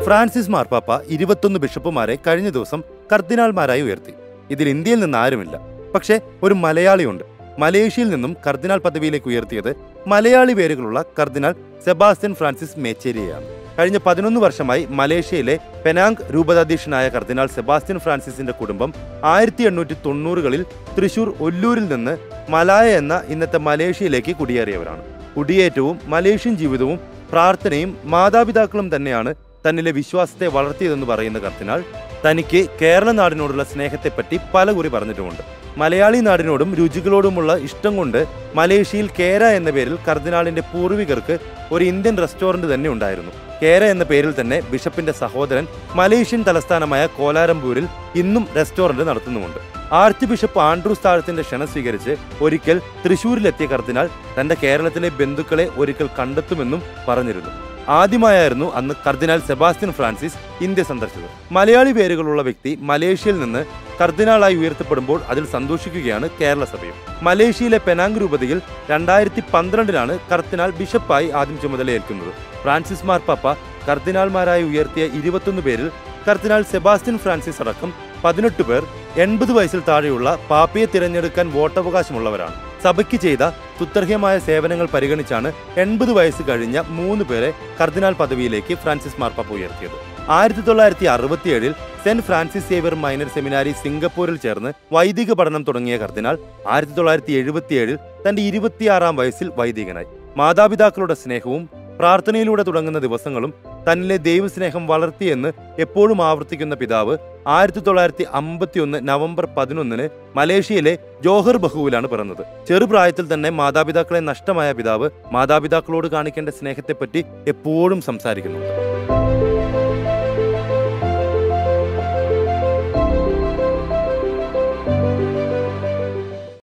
Francis മാർപ്പാപ്പ 21 ബിഷപ്പുമാരെ കഴിഞ്ഞ ദിവസം കർദിനാൾമാരായി ഉയർത്തി. ഇതിൽ ഇന്ത്യയിൽ നിന്ന് ആരുമില്ല. പക്ഷേ ഒരു മലയാളിയുണ്ട്. മലേഷ്യയിൽ നിന്നും കർദിനാൾ പദവിയിലേക്ക് ഉയർത്തിയത് മലയാളി പേരുകളുള്ള കർദിനാൾ സെബാസ്റ്റ്യൻ ഫ്രാൻസിസ് മേച്ചേരിയെയാണ്. കഴിഞ്ഞ 11 വർഷമായി മലേഷ്യയിലെ പെനാങ് രൂപതാധ്യക്ഷനായ കർദിനാൾ സെബാസ്റ്റ്യൻ ഫ്രാൻസിസിന്റെ കുടുംബം 1890കളിൽ തൃശൂർ ഒല്ലൂരിൽ നിന്ന് മലായ എന്ന ഇന്നത്തെ മലേഷ്യയിലേക്ക് കുടിയേറിയവരാണ്. കുടിയേറ്റവും മലേഷ്യൻ ജീവിതവും പ്രാർത്ഥനയും മാതാപിതാക്കളും തന്നെയാണ് തന്നിലെ വിശ്വാസത്തെ വളർത്തിയതെന്ന് പറയുന്ന കർദിനാൾ തനിക്ക് കേരള നാടിനോടുള്ള സ്നേഹത്തെപ്പറ്റി പലകുറി പറഞ്ഞിട്ടുമുണ്ട്. മലയാളി നാടിനോടും രുചികളോടുമുള്ള ഇഷ്ടം കൊണ്ട് മലേഷ്യയിൽ കേര എന്ന പേരിൽ കർദിനാളിന്റെ പൂർവികർക്ക് ഒരു ഇന്ത്യൻ റെസ്റ്റോറന്റ് തന്നെ ഉണ്ടായിരുന്നു. കേര എന്ന പേരിൽ തന്നെ ബിഷപ്പിന്റെ സഹോദരൻ മലേഷ്യൻ തലസ്ഥാനമായ കോലാലംപൂരിൽ ഇന്നും റെസ്റ്റോറന്റ് നടത്തുന്നുമുണ്ട്. ആർച്ച് ബിഷപ്പ് ആൻഡ്രൂസ് താഴത്തിന്റെ ക്ഷണം സ്വീകരിച്ച് ഒരിക്കൽ തൃശൂരിലെത്തിയ കർദിനാൾ തന്റെ കേരളത്തിലെ ബന്ധുക്കളെ ഒരിക്കൽ കണ്ടെത്തുമെന്നും പറഞ്ഞിരുന്നു. ആദ്യമായായിരുന്നു അന്ന് കർദിനാൾ സെബാസ്റ്റ്യൻ ഫ്രാൻസിസ് ഇന്ത്യ സന്ദർശിച്ചത്. മലയാളി പേരുകളുള്ള വ്യക്തി മലേഷ്യയിൽ നിന്ന് കർദിനാളായി ഉയർത്തപ്പെടുമ്പോൾ അതിൽ സന്തോഷിക്കുകയാണ് കേരള സഭയും. മലേഷ്യയിലെ പെനാങ് രൂപതയിൽ 2012 കർദിനാൾ ബിഷപ്പായി ആദ്യം ചുമതലയേൽക്കുന്നത്. ഫ്രാൻസിസ് മാർപ്പാപ്പ കർദിനാൾമാരായി ഉയർത്തിയ 21 പേരിൽ കർദിനാൾ സെബാസ്റ്റ്യൻ ഫ്രാൻസിസ് അടക്കം 18 പേർ 80 വയസ്സിൽ താഴെയുള്ള പാപ്പയെ തിരഞ്ഞെടുക്കാൻ വോട്ടവകാശമുള്ളവരാണ്. സഭയ്ക്ക് ചെയ്ത തുത്യർഹമായ സേവനങ്ങൾ പരിഗണിച്ചാണ് 80 വയസ്സ് കഴിഞ്ഞ 3 പേരെ കർദിനാൾ പദവിയിലേക്ക് ഫ്രാൻസിസ് മാർപ്പാപ്പ ഉയർത്തിയത്. 1967 Saint Francis Xavier minor seminary സിംഗപ്പൂരിൽ ചേർന്ന് വൈദിക പഠനം തുടങ്ങിയ കർദിനാൾ 1977 തന്റെ 26ാം വയസ്സിൽ വൈദികനായി. മാതാപിതാക്കളുടെ സ്നേഹവും പ്രാർത്ഥനയിലൂടെ തുടങ്ങുന്ന ദിവസങ്ങളും തന്നിലെ ദൈവസ്നേഹം വളർത്തിയെന്ന് എപ്പോഴും ആവർത്തിക്കുന്ന പിതാവ് 1951 നവംബർ 11 മലേഷ്യയിലെ ജോഹർ ബഹുവിലാണ് പിറന്നത്. ചെറുപ്രായത്തിൽ തന്നെ മാതാപിതാക്കളെ നഷ്ടമായ പിതാവ് മാതാപിതാക്കളോട് കാണിക്കേണ്ട സ്നേഹത്തെപ്പറ്റി എപ്പോഴും സംസാരിക്കുന്നുണ്ട്.